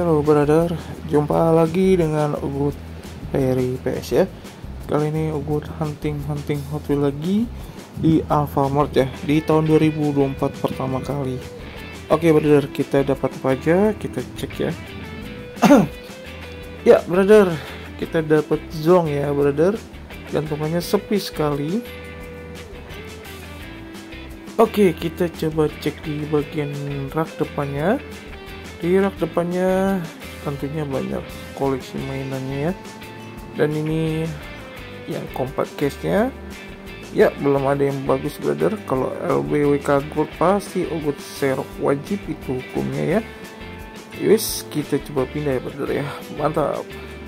Halo brother, jumpa lagi dengan Ugut dari PS ya. Kali ini Ugut hunting Hot Wheels lagi di Alfamart ya, di tahun 2024 pertama kali. Oke brother, kita dapat apa aja, kita cek ya. Ya brother, kita dapat Zong ya brother, gantungannya sepi sekali. Oke, kita coba cek di bagian rak depannya. Di rak depannya tentunya banyak koleksi mainannya ya. Dan ini yang compact case-nya. Ya, belum ada yang bagus brother. Kalau LBWK Gold pasti Ugut Serok wajib, itu hukumnya ya. Yus, kita coba pindah ya brother ya. Mantap.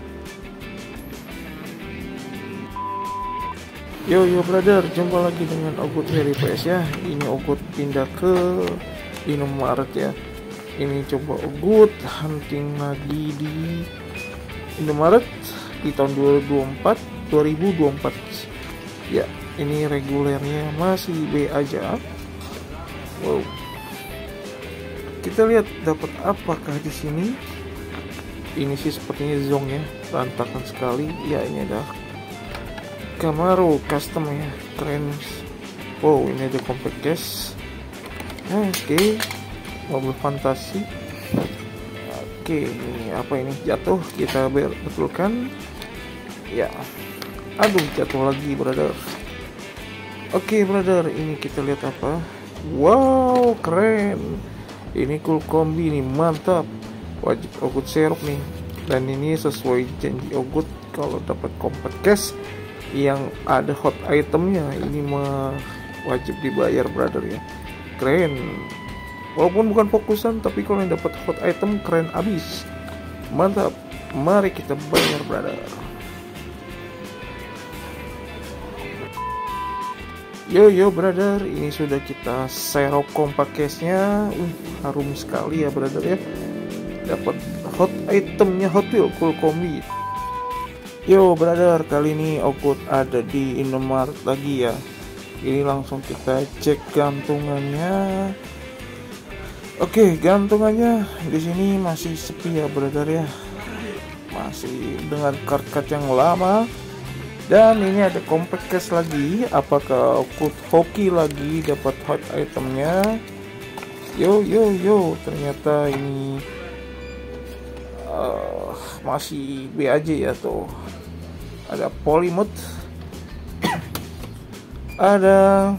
Yo brother, jumpa lagi dengan Ugut dari PS ya. Ini Ugut pindah ke Indomaret ya. Ini coba Ugut hunting lagi di Indomaret di tahun 2024 ya. Ini regulernya masih B aja. Wow, kita lihat dapat apakah di sini. Ini sih sepertinya Zong ya, berantakan sekali ya. Ini ada Camaro custom ya, keren. Wow, ini ada compact case. Oke, mobil fantasi. Oke, ini apa ini, jatuh, kita betulkan ya. Aduh, jatuh lagi brother. Oke brother, ini kita lihat apa. Wow, keren. Ini cool kombi nih, mantap. Wajib Ugut serok nih. Dan ini sesuai janji Ugut, kalau dapat compact case yang ada hot itemnya, ini mah wajib dibayar brother ya. Keren. Walaupun bukan fokusan, tapi kalau yang dapat hot item keren abis. Mantap. Mari kita bayar brother. Yo brother, ini sudah kita serok compact case-nya. Harum sekali ya brother ya. Dapat hot itemnya Hot Wheels cool kombi. Yo brother, kali ini Ugut ada di Indomaret lagi ya. Ini langsung kita cek gantungannya. Oke, gantungannya di sini masih sepi ya brother ya. Masih dengan kart-kart yang lama. Dan ini ada compact case lagi. Apakah Ugut hoki lagi dapat hot itemnya? Yo, ternyata ini masih B aja ya tuh. Ada Polymut, ada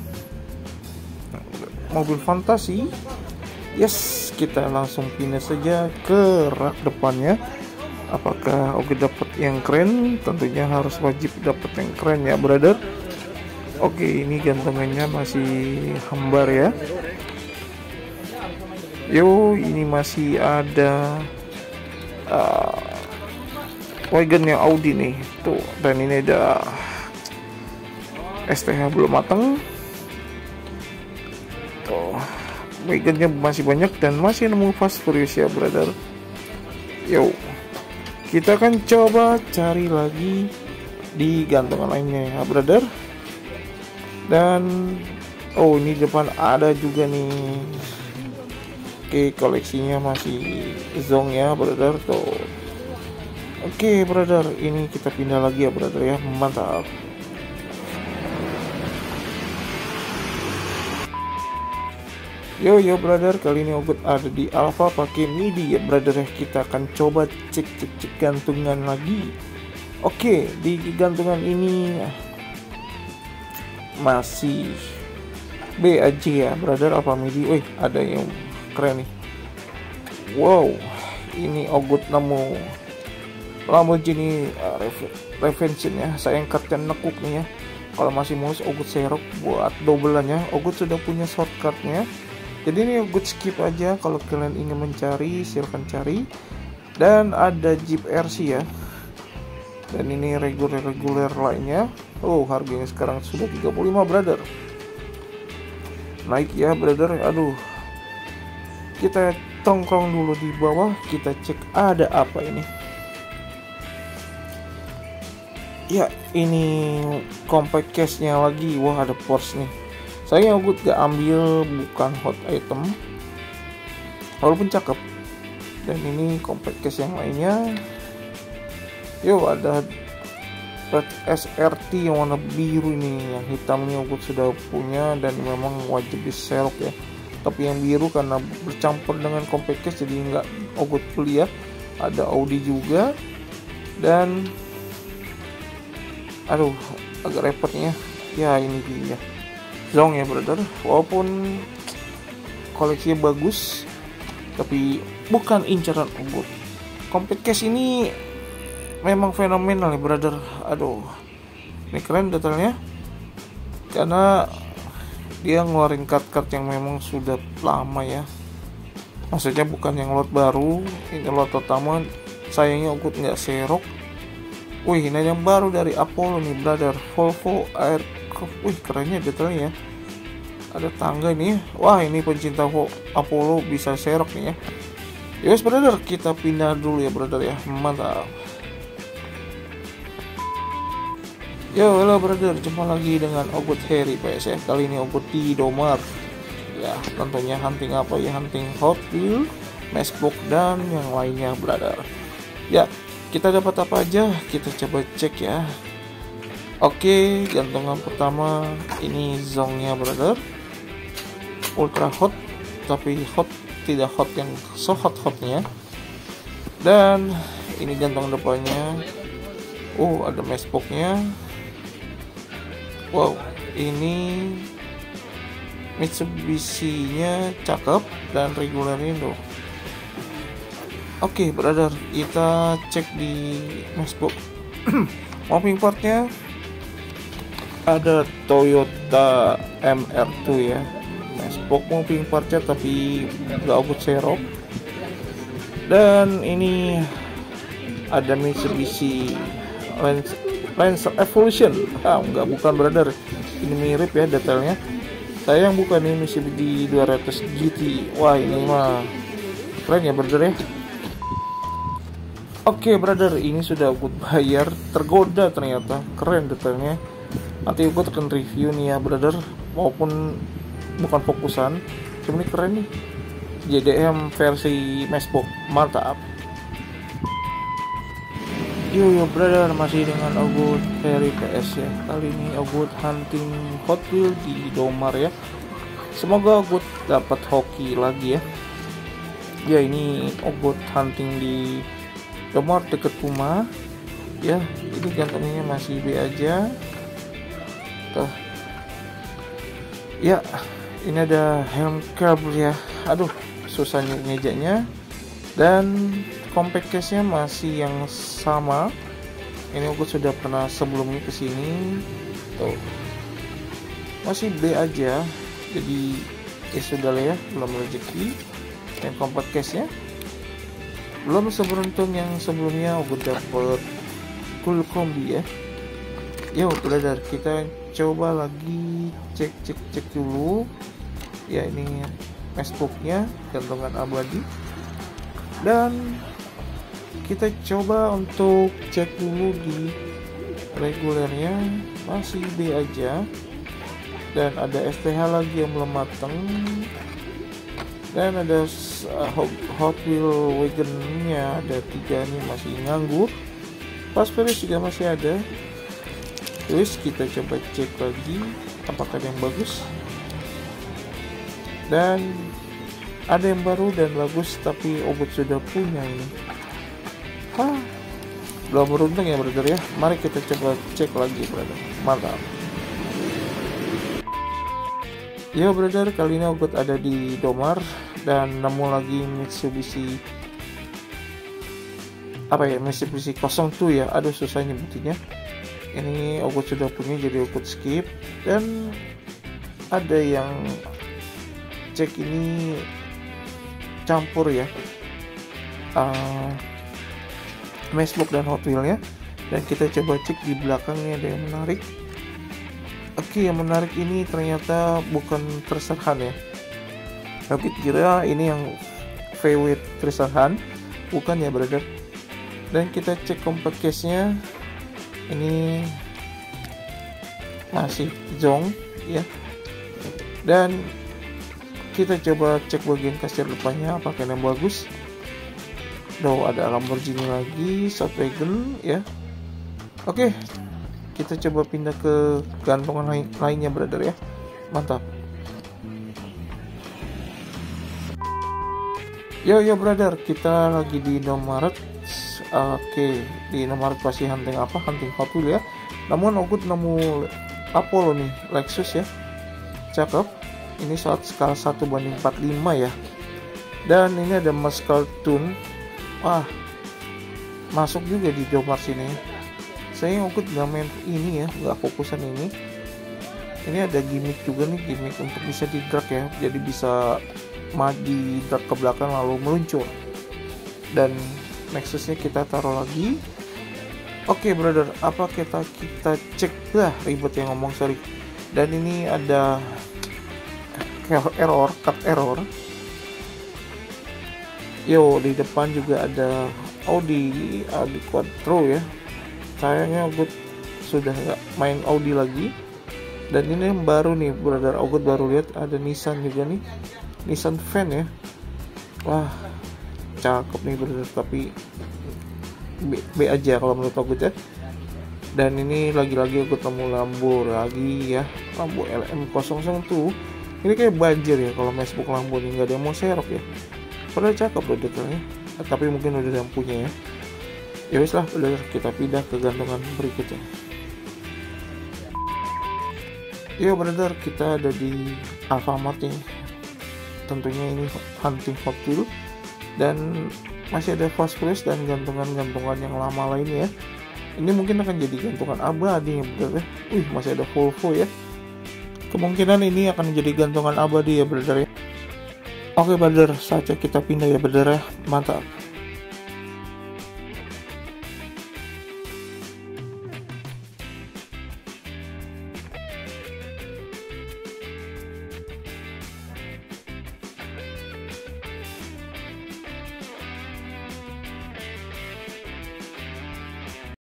mobil fantasi. Yes, kita langsung pindah saja ke rak depannya. Apakah Ugut dapat yang keren? Tentunya harus wajib dapat yang keren ya brother. Oke, ini gantungannya masih hambar ya. Yo, ini masih ada wagon yang Audi nih tuh. Dan ini ada STH belum matang tuh. Wagonnya masih banyak dan masih nemu Fast Furious ya brother. Yo, kita akan coba cari lagi di gantungan lainnya ya brother. Dan ini depan ada juga nih. Oke, koleksinya masih Zong ya brother tuh. Oke brother, ini kita pindah lagi ya brother ya. Mantap. Yo brother, kali ini Ugut ada di Alfa pakai MIDI ya brother ya. Kita akan coba cek gantungan lagi. Oke, di gantungan ini masih B aja ya brother. Apa MIDI? Wih, ada yang keren nih. Wow, ini Ugut nemu Lamborghini Revention ya. Sayang kartnya nekuk nih ya. Kalau masih mulus Ugut serok buat dobelannya. Ugut sudah punya shortcutnya. Jadi ini Ugut skip aja. Kalau kalian ingin mencari, silahkan cari. Dan ada Jeep RC ya. Dan ini reguler lainnya. Harganya sekarang sudah 35 brother. Naik ya brother. Aduh, kita tongkrong dulu di bawah. Kita cek ada apa ini. Ya, ini compact case-nya lagi. Wah, ada Porsche nih. Sayangnya Ugut gak ambil, bukan hot item. Walaupun cakep. Dan ini compact case yang lainnya. Yo, ada SRT yang warna biru ini, yang hitamnya Ogut sudah punya dan memang wajib diserok ya. Tapi yang biru karena bercampur dengan compact case jadi nggak Ogut beli ya. Ada Audi juga, dan aduh agak repotnya ya, ini dia Zong ya brother. Walaupun koleksinya bagus tapi bukan incaran Ogut. Compact case ini memang fenomenal ya brother. Aduh, ini keren detailnya karena dia ngeluarin kart-kart yang memang sudah lama ya. Maksudnya bukan yang lot baru, ini lot utama. Sayangnya Ogut nggak serok. Wih, ini yang baru dari Apollo nih brother, Volvo Aircraft. Wih, kerennya detailnya ya. Ada tangga ini. Wah, ini pencinta Apollo bisa serok nih ya. Yowes brother, kita pindah dulu ya brother ya. Mantap. Yo, halo brother, jumpa lagi dengan Ogut Harry PS ya. Kali ini Ogut di Domar. Ya, tentunya hunting apa ya? Hunting Hot Wheels, Matchbox dan yang lainnya brother. Ya, kita dapat apa aja? Kita coba cek ya. Oke, gantungan pertama ini Zongnya brother. Ultra hot, tapi hot tidak hot yang so hot-hotnya. Dan ini gantungan depannya. Oh, ada Matchbox-nya. Wow, ini Mitsubishi-nya cakep dan regulernya loh. Oke, brother, kita cek di Matchbox. Mounting partnya ada Toyota MR2 ya. Matchbox mounting partnya tapi nggak Ogut serok. Dan ini ada Mitsubishi Lancer Evolution. Bukan brother, ini mirip ya detailnya. Sayang bukan ini Mitsubishi 200 GT. Wah, ini mah keren ya brother ya. Oke brother, ini sudah Ogut bayar. Tergoda ternyata, keren detailnya. Nanti Ogut akan review nih ya brother, maupun bukan fokusan. Cuma ini keren nih, JDM versi Matchbox, mantap. Yo brother, masih dengan Ogut Harry PS ya. Kali ini Ogut hunting Hot Wheels di Domar ya. Semoga Ogut dapat hoki lagi ya. Ya, ini Ogut hunting di Domar deket Puma. Ya, ini gantungnya masih B aja. Tuh. Ya, ini ada helm cable ya. Aduh, susah ngejeknya. Dan compact case-nya masih yang sama. Ini Ogut sudah pernah sebelumnya kesini. Tuh, masih B aja. Jadi ya sudah lah ya, belum rezeki. Dan compact case-nya belum seberuntung yang sebelumnya Ogut dapat full kombi ya. Yo brother, kita coba lagi cek dulu. Ya, ini Matchbox-nya, gantungan abadi. Dan kita coba untuk cek dulu di regulernya, masih B aja. Dan ada STH lagi yang belum matang. Dan ada Hot Wheel Wagon-nya ada 3 nih masih nganggur. Passphrase juga masih ada. Terus kita coba cek lagi apakah ada yang bagus. Dan ada yang baru dan bagus, tapi Ogut sudah punya ini. Belum beruntung ya brother ya. Mari kita coba cek lagi brother. Mantap. Yo brother, kali ini Ogut ada di Domar dan nemu lagi Mitsubishi Mitsubishi 02 ya. Aduh, susah nyebutinnya. Ini Ogut sudah punya jadi Ogut skip. Dan ada yang cek ini campur ya, Matchbox dan Hot Wheel nya. Dan kita coba cek di belakangnya ada yang menarik. Oke, yang menarik ini ternyata bukan Treasure ya. Tapi kira ini yang VW Treasure, bukan ya brother. Dan kita cek compact case nya, ini masih Zong ya. Dan kita coba cek bagian kasir depannya apakah yang bagus. Tuh ada Lamborghini lagi, Volkswagen ya. Oke, kita coba pindah ke gantungan lainnya brother ya. Mantap. Yo brother, kita lagi di Indomaret. Oke, di Indomaret pasti hunting apa? Hunting Hot Wheels ya. Namun Ogut nemu Apollo nih, Lexus ya. Cakep. Ini skala 1:45 ya. Dan ini ada Muscle Tune. Wah, masuk juga di Indomaret sini. Saya Ogut nggak main ini ya, nggak fokusan ini. Ini ada gimmick juga nih, gimmick untuk bisa di drag ya. Jadi bisa di drag ke belakang lalu meluncur. Dan Nexusnya kita taruh lagi. Oke brother, apa kita cek lah, ribet yang ngomong, sorry. Dan ini ada cut error. Yo, di depan juga ada Audi Quattro ya. Sayangnya Ogut sudah nggak main Audi lagi. Dan ini yang baru nih brother, Ogut baru lihat ada Nissan juga nih, Nissan Van ya. Wah, cakep nih brother, tapi B aja kalau menurut Ogut ya. Dan ini lagi-lagi Ogut nemu Lambo lagi ya, Lambo LM001. Ini kayak banjir ya kalau Facebook Lambo ini, nggak ada yang mau serok ya. Padahal cakep loh detailnya, tapi mungkin udah yang punya ya. Ya wis lah, udah kita pindah ke gantungan berikutnya. Yo brother, kita ada di Alfamart nih. Tentunya ini hunting Hot Wheels dan masih ada fast fresh dan gantungan-gantungan yang lama lainnya ya. Ini mungkin akan jadi gantungan abadi ya brother. Masih ada Volvo ya. Kemungkinan ini akan jadi gantungan abadi ya brother ya. Oke brother, saatnya kita pindah ya brother ya. Mantap.